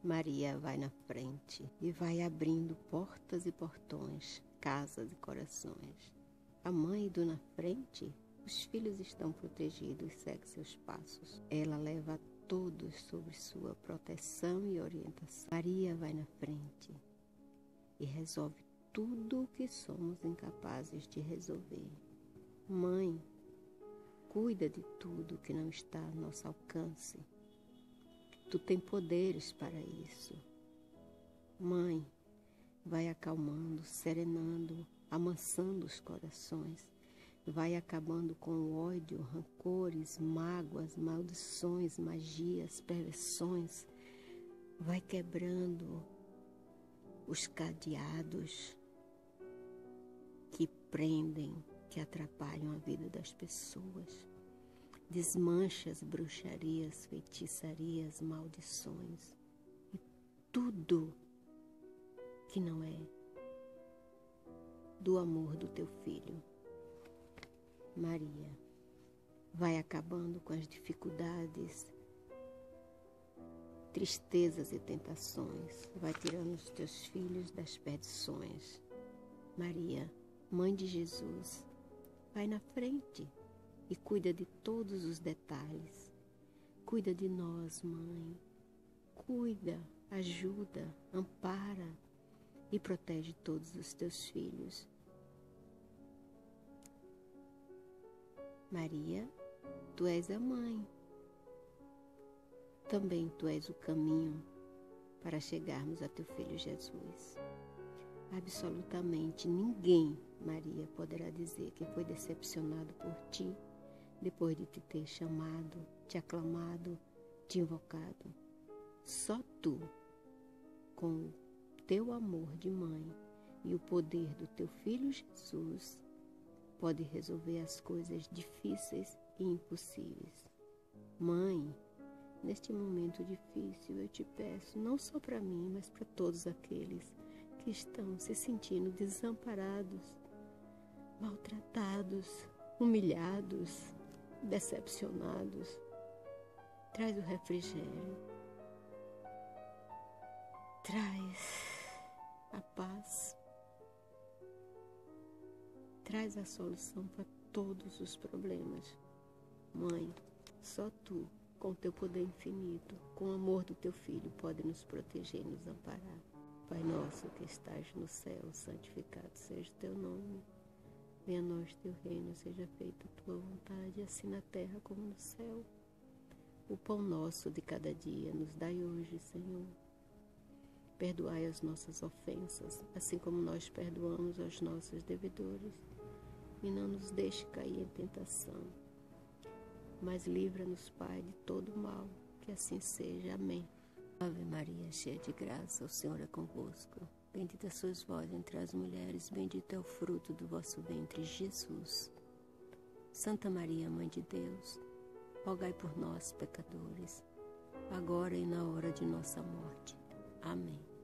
Maria vai na frente e vai abrindo portas e portões, casas e corações. A mãe indo na frente, os filhos estão protegidos, segue seus passos. Ela leva a todos sobre sua proteção e orientação. Maria vai na frente e resolve tudo o que somos incapazes de resolver. Mãe, cuida de tudo que não está ao nosso alcance. Tu tem poderes para isso. Mãe, vai acalmando, serenando, amansando os corações. Vai acabando com o ódio, rancores, mágoas, maldições, magias, perversões. Vai quebrando os cadeados que prendem, que atrapalham a vida das pessoas. Desmancha as bruxarias, feitiçarias, maldições e tudo que não é do amor do teu filho. Maria, vai acabando com as dificuldades, tristezas e tentações. Vai tirando os teus filhos das perdições. Maria, Mãe de Jesus, vai na frente e cuida de todos os detalhes. Cuida de nós, Mãe. Cuida, ajuda, ampara e protege todos os teus filhos. Maria, tu és a Mãe. Também tu és o caminho para chegarmos a teu Filho Jesus. Absolutamente ninguém, Maria, poderá dizer que foi decepcionado por ti depois de te ter chamado, te aclamado, te invocado. Só tu, com o teu amor de mãe e o poder do teu Filho Jesus, pode resolver as coisas difíceis e impossíveis. Mãe, neste momento difícil eu te peço, não só para mim, mas para todos aqueles que estão se sentindo desamparados, maltratados, humilhados, decepcionados. Traz o refrigério, traz a paz, traz a solução para todos os problemas. Mãe, só tu, com teu poder infinito, com o amor do teu Filho, pode nos proteger e nos amparar. Pai nosso que estás no céu, santificado seja o teu nome. Venha a nós teu reino, seja feita a tua vontade, assim na terra como no céu. O pão nosso de cada dia nos dai hoje, Senhor. Perdoai as nossas ofensas, assim como nós perdoamos aos nossos devedores. E não nos deixe cair em tentação, mas livra-nos, Pai, de todo mal, que assim seja. Amém. Ave Maria, cheia de graça, o Senhor é convosco. Bendita sois vós entre as mulheres, bendito é o fruto do vosso ventre, Jesus. Santa Maria, Mãe de Deus, rogai por nós, pecadores, agora e na hora de nossa morte. Amém.